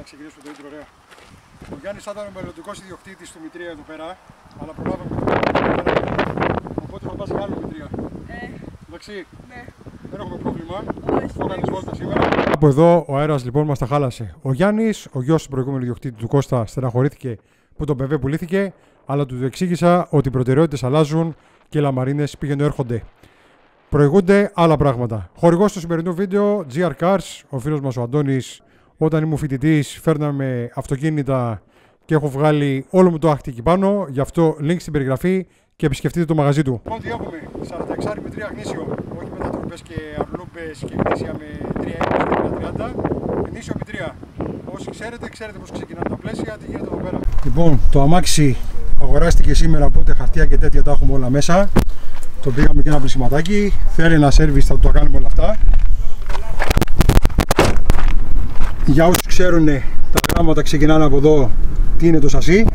ξεκινήσουμε το intro, ωραία. Ο Γιάννης θα ήταν ο μελλοντικός ιδιοκτήτης του Μητρία εδώ πέρα, αλλά προλάβαμε το οπότε θα πας για άλλο Μητρία. Εντάξει, ναι. Δεν έχουμε πρόβλημα. Όχι. Το κάνεις βόλτα σήμερα. Από εδώ ο αέρας λοιπόν μας τα χάλασε. Ο Γιάννης, ο γιος του προηγούμενου ιδιοκτήτη του Κώστα, στεναχωρήθηκε που το BMW πουλήθηκε, αλλά του εξήγησα ότι οι προτεραιότητες αλλάζουν και οι λαμαρίνες πήγαινε έρχονται. Προηγούνται άλλα πράγματα. Χορηγός του σημερινού βίντεο, GR Cars, ο φίλος μας ο Αντώνης. Όταν ήμουν φοιτητής, φέρναμε αυτοκίνητα και έχω βγάλει όλο μου το άχτη εκεί πάνω. Γι' αυτό link στην περιγραφή και επισκεφτείτε το μαγαζί του. Λοιπόν, τι έχουμε, 46 με 3 γνήσιο, όχι μετατροπές και αρλούμπες και γνήσια με 3,20 και 3,30. Γνήσιο με 3. Όσοι ξέρετε πώς ξεκινάνε τα πλαίσια, τι γίνεται εδώ πέρα. Λοιπόν, το αμάξι αγοράστηκε σήμερα, οπότε χαρτιά και τέτοια τα έχουμε όλα μέσα. Το πήγαμε και ένα πλησιματάκι. Θέλει ένα σέρβις, θα το κάνουμε όλα αυτά. Για όσους ξέρουν, τα γράμματα ξεκινάνε από εδώ. Τι είναι το σασί.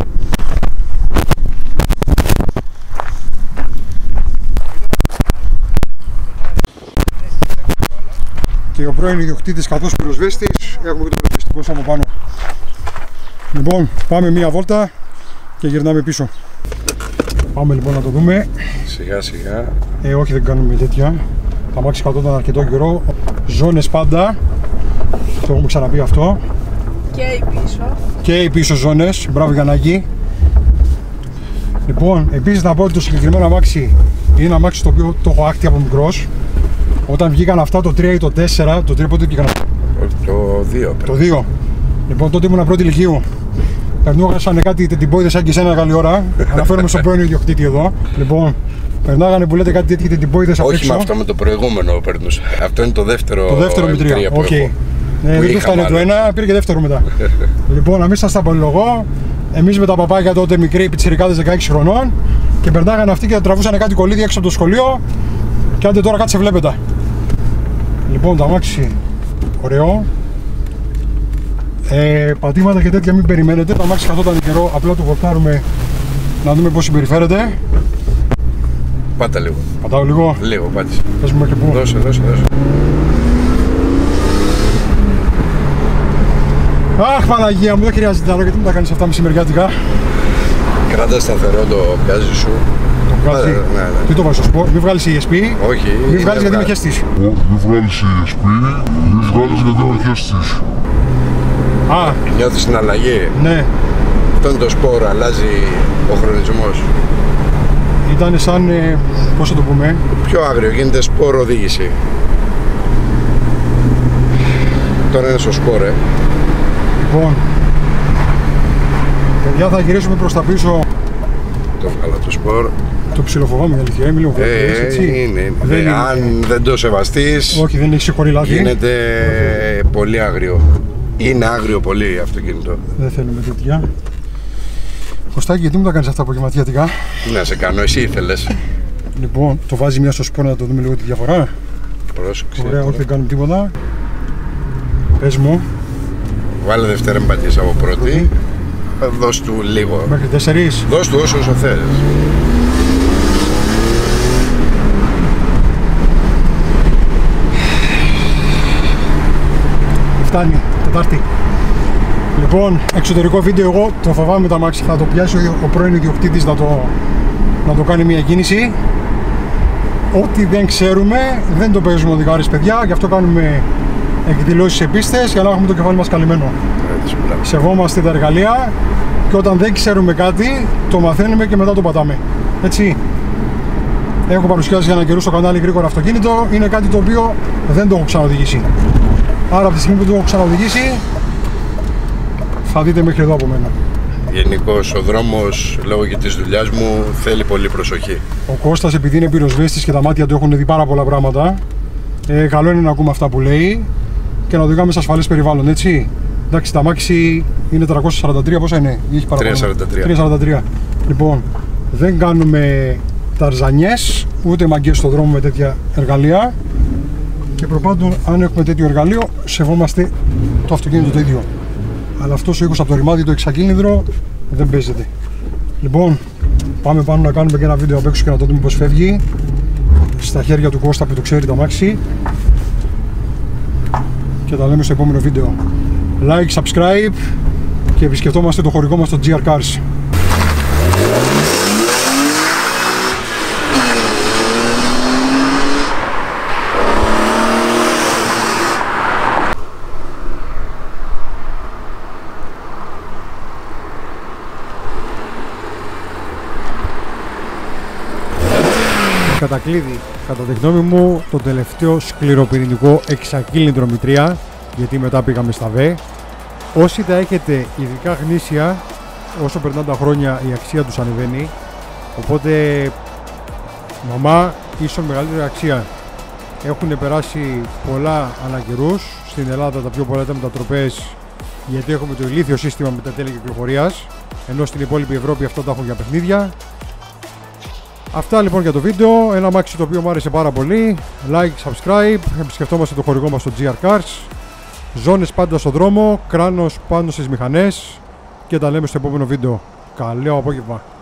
Και ο πρώην ιδιοκτήτης καθώς πυροσβέστης, έχουμε και το πυροσβεστικό σώμα πάνω. Λοιπόν, πάμε μία βόλτα και γυρνάμε πίσω. Πάμε λοιπόν να το δούμε. Σιγά σιγά. Όχι, δεν κάνουμε τέτοια. Τα αμάξι κατώταν αρκετό καιρό. Ζώνες πάντα. Το έχουμε ξαναπεί αυτό. Και η πίσω. Και οι πίσω ζώνες. Μπράβο Γιαννάκη. Λοιπόν, επίσης να πω ότι το συγκεκριμένο αμάξι είναι ένα αμάξι το οποίο το έχω άκτη από μικρός. Όταν βγήκαν αυτά το 3 ή το 4, το 3 πότε βγήκαν? Το 2. Το 2. Λοιπόν, τότε ήμουν πρώτη ηλικίου. Περνούσαν κάτι τεντιμπόιδες σαν και εσένα καλή ώρα. Αναφέρομαι στον πρώην ιδιοκτήτη εδώ. Λοιπόν, περνάγανε που λέτε κάτι τέτοιοι τεντιμπόιδες απ' έξω. Όχι με αυτό, με το προηγούμενο περνούσα. Αυτό είναι το δεύτερο. Το δεύτερο Μητρία. Οκ. Ναι, δεν έφτανε το ένα, πήρε και δεύτερο μετά. Λοιπόν, να μην σας τα απολογώ. Εμείς με τα παπάκια τότε μικροί πιτσιρικάδες 16 χρονών και περνάγανε αυτοί και τραβούσαν κάτι κολλίδι έξω από το σχολείο. Και άντε τώρα κάτσε βλέπετε. Λοιπόν, το αμάξι ωραίο. Πατήματα και τέτοια μην περιμένετε. Το αμάξι καθόταν καιρό, απλά το βολτάρουμε να δούμε πώς συμπεριφέρεται. Πάτα λίγο. Πατάω λίγο. Λίγο, πάτησε. Πες μου μέχρι πού. Δώσε. Αχ, Παναγία μου, δεν χρειάζεται άλλο γιατί μου τα κάνεις αυτά μεσημεριάτικα. Κράτα σταθερό το γκάζι σου. Το γκάζι. Ναι. Τι το βάζεις στο σπορ, μην βγάλεις ESP. Όχι. Μην βγάλεις γιατί με χέστης. Μην βγάλεις ESP, μην βγάλεις γιατί με χέστης. Α, Νιώθεις την αλλαγή. ναι. Αυτό είναι το σπορ, αλλάζει ο χρονισμός. Ήταν σαν, πώς θα το πούμε. Πιο άγριο, γίνεται σπορ οδήγηση. Τώρα είναι στο σπορ, Λοιπόν, παιδιά, θα γυρίσουμε προς τα πίσω. Το βγάλα το σπορ. Το ψιλοφοβάμαι για αλήθεια, μιλάω έτσι. Είναι. Δεν είναι. Αν δεν το σεβαστείς, Όχι, δεν έχει συγχωρεί λάθη. γίνεται πολύ άγριο. Είναι άγριο πολύ αυτοκίνητο. Δεν θέλουμε τέτοια. Κωστάκη, γιατί μου τα κάνεις αυτά απογευματιάτικα? Τι να σε κάνω, εσύ ήθελες. Λοιπόν, το βάζει μια στο σπορ να το δούμε λίγο τη διαφορά. Πρόσεξε. Ωραία, όχι δεν κάνουμε τίποτα. Πες μου. Βάλε δεύτερη εμπατής από πρώτη. Δώσ' του λίγο. Μέχρι 4. Δώσ' του όσο θες. Φτάνει, Τετάρτη. Λοιπόν, εξωτερικό βίντεο, εγώ το φοβάμαι τα αμάξι. Θα το πιάσει ο πρώην ιδιοκτήτης να το κάνει μια κίνηση. Ό,τι δεν ξέρουμε, δεν το παίζουμε οδηγάρες παιδιά. Γι' αυτό κάνουμε εκδηλώσεις σε πίστες για να έχουμε το κεφάλι μας καλυμμένο. Σεβόμαστε τα εργαλεία και όταν δεν ξέρουμε κάτι, το μαθαίνουμε και μετά το πατάμε. Έτσι. Έχω παρουσιάσει για έναν καιρό στο κανάλι γρήγορα αυτοκίνητο. Είναι κάτι το οποίο δεν το έχω ξαναοδηγήσει. Άρα από τη στιγμή που το έχω ξαναοδηγήσει, θα δείτε μέχρι εδώ από μένα. Γενικώς ο δρόμος, λόγω και της δουλειάς μου, θέλει πολύ προσοχή. Ο Κώστας, επειδή είναι πυροσβέστης και τα μάτια του έχουν δει πάρα πολλά πράγματα, καλό είναι να ακούμε αυτά που λέει και να οδηγάμε σε ασφαλές περιβάλλον, έτσι. Εντάξει, τα αμάξι είναι 343, πόσα είναι, ή έχει παραπάνω? 343. Λοιπόν, δεν κάνουμε ταρζανιές, ούτε μαγκές στον δρόμο με τέτοια εργαλεία. Και προπάντων, αν έχουμε τέτοιο εργαλείο, σεβόμαστε το αυτοκίνητο το ίδιο. Αλλά αυτός ο ήχος από το ρημάδι, το εξακίνηδρο, δεν παίζεται. Λοιπόν, πάμε πάνω να κάνουμε και ένα βίντεο απ' έξω και να το δούμε πώς φεύγει. Στα χέρια του Κώστα που το ξέρει το αμάξι. Και τα λέμε στο επόμενο βίντεο. like, subscribe και επισκεφτόμαστε το χωρικό μας στο GR Cars. Κατακλείδη, κατά τη γνώμη μου, το τελευταίο σκληροπυρηνικό εξακύλινδρο μητρία, γιατί μετά πήγαμε στα ΒΕ. Όσοι τα έχετε ειδικά γνήσια, όσο περνάνε τα χρόνια η αξία τους ανεβαίνει, οπότε μαμά ίσον μεγαλύτερη αξία. Έχουν περάσει πολλά ανακαιρούς, στην Ελλάδα τα πιο πολλά ήταν μετατροπές, γιατί έχουμε το ηλίθιο σύστημα με τα τέλη κυκλοφορίας, ενώ στην υπόλοιπη Ευρώπη αυτά τα έχουν για παιχνίδια. Αυτά λοιπόν για το βίντεο, ένα αμάξι το οποίο μου άρεσε πάρα πολύ. Like, subscribe, επισκεφτόμαστε το χορηγό μας στο GR Cars. Ζώνες πάντα στο δρόμο, κράνος πάνω στις μηχανές και τα λέμε στο επόμενο βίντεο. Καλό απόγευμα.